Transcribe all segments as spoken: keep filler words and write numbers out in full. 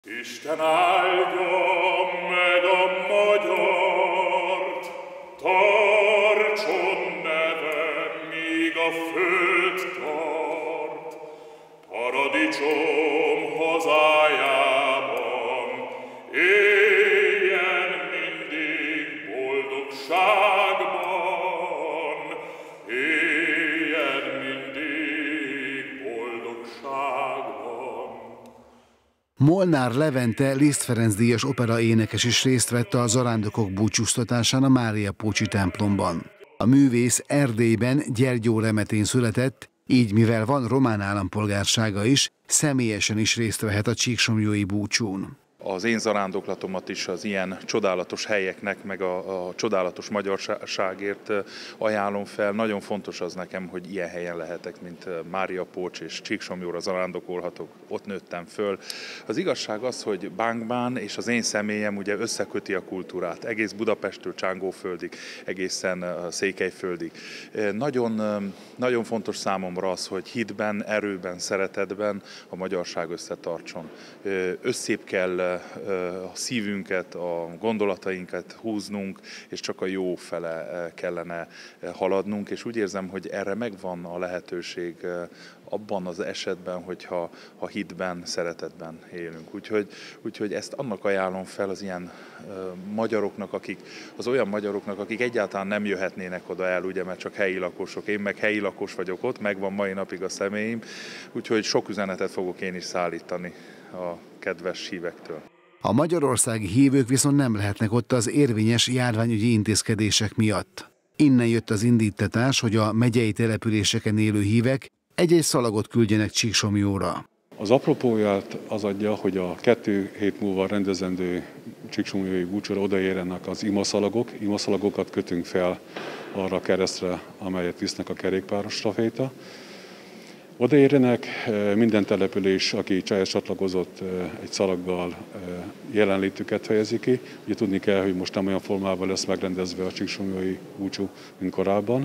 Isten áldja meg a magyart, tartson neve, míg a föld tart. Paradicsom hazájában éljen mindig boldogságban, éljen mindig boldogságban. Molnár Levente Liszt Ferenc díjas operaénekes is részt vett a zarándokok búcsúztatásán a Máriapócsi templomban. A művész Erdélyben, Gyergyóremetén született, így mivel van román állampolgársága is, személyesen is részt vehet a csíksomlyói búcsún. Az én zarándoklatomat is az ilyen csodálatos helyeknek, meg a, a csodálatos magyarságért ajánlom fel. Nagyon fontos az nekem, hogy ilyen helyen lehetek, mint Máriapócs és Csíksomlyóra zarándokolhatok, ott nőttem föl. Az igazság az, hogy Bánkbán és az én személyem ugye összeköti a kultúrát, egész Budapesttől Csángóföldig, egészen Székelyföldig. Nagyon, nagyon fontos számomra az, hogy hitben, erőben, szeretetben a magyarság összetartson. Összébb kell a szívünket, a gondolatainkat húznunk, és csak a jó fele kellene haladnunk, és úgy érzem, hogy erre megvan a lehetőség abban az esetben, hogyha ha hitben, szeretetben élünk. Úgyhogy, úgyhogy ezt annak ajánlom fel az ilyen magyaroknak, akik, az olyan magyaroknak, akik egyáltalán nem jöhetnének oda el, ugye, mert csak helyi lakosok. Én meg helyi lakos vagyok ott, megvan mai napig a személyim, úgyhogy sok üzenetet fogok én is szállítani a kedves hívektől. A magyarországi hívők viszont nem lehetnek ott az érvényes járványügyi intézkedések miatt. Innen jött az indíttatás, hogy a megyei településeken élő hívek egy-egy szalagot küldjenek Csíksomlyóra. Az apropóját az adja, hogy a kettő hét múlva rendezendő csíksomlyói búcsúra odaérjenek az imaszalagok. Imaszalagokat kötünk fel arra a keresztre, amelyet visznek a kerékpáros staféta. Odaérjenek, minden település, aki ehhez csatlakozott, egy szalaggal jelenlétüket fejezi ki. Ugye tudni kell, hogy most nem olyan formában lesz megrendezve a csíksomlyói búcsú, mint korábban.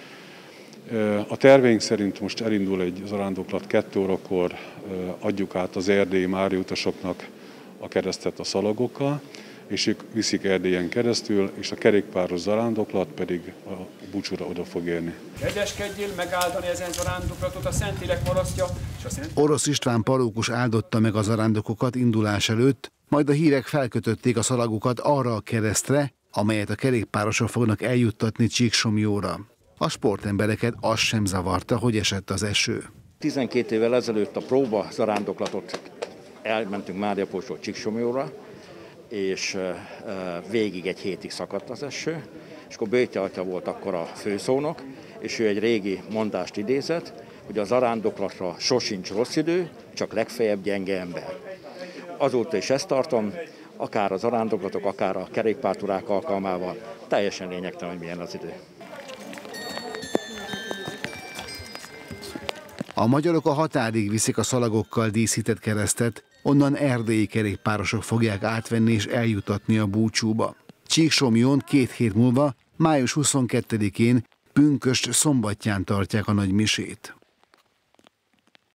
A terveink szerint most elindul egy zarándoklat, kettő órakor adjuk át az erdélyi mária utasoknak a keresztet a szalagokkal, és ők viszik Erdélyen keresztül, és a kerékpáros zarándoklat pedig a búcsúra oda fog érni. Kegyeskedjél megáldani ezen zarándoklatot a Szentlélek marasztja, és a Szent... Orosz István parókus áldotta meg a zarándokokat indulás előtt, majd a hívek felkötötték a szalagokat arra a keresztre, amelyet a kerékpárosok fognak eljuttatni Csíksomlyóra. A sportembereket az sem zavarta, hogy esett az eső. tizenkét évvel ezelőtt a próba zarándoklatot elmentünk Máriapócsról Csíksomlyóra, és végig egy hétig szakadt az eső, és akkor Böjte atya volt akkor a főszónok, és ő egy régi mondást idézett, hogy a zarándoklatra sosincs rossz idő, csak legfeljebb gyenge ember. Azóta is ezt tartom, akár a zarándoklatok, akár a kerékpártúrák alkalmával, teljesen lényegtelen, hogy milyen az idő. A magyarok a határig viszik a szalagokkal díszített keresztet, onnan erdélyi kerékpárosok fogják átvenni és eljutatni a búcsúba. Csíksomlyón két hét múlva, május huszonkettedikén, pünkösd szombatján tartják a nagy misét.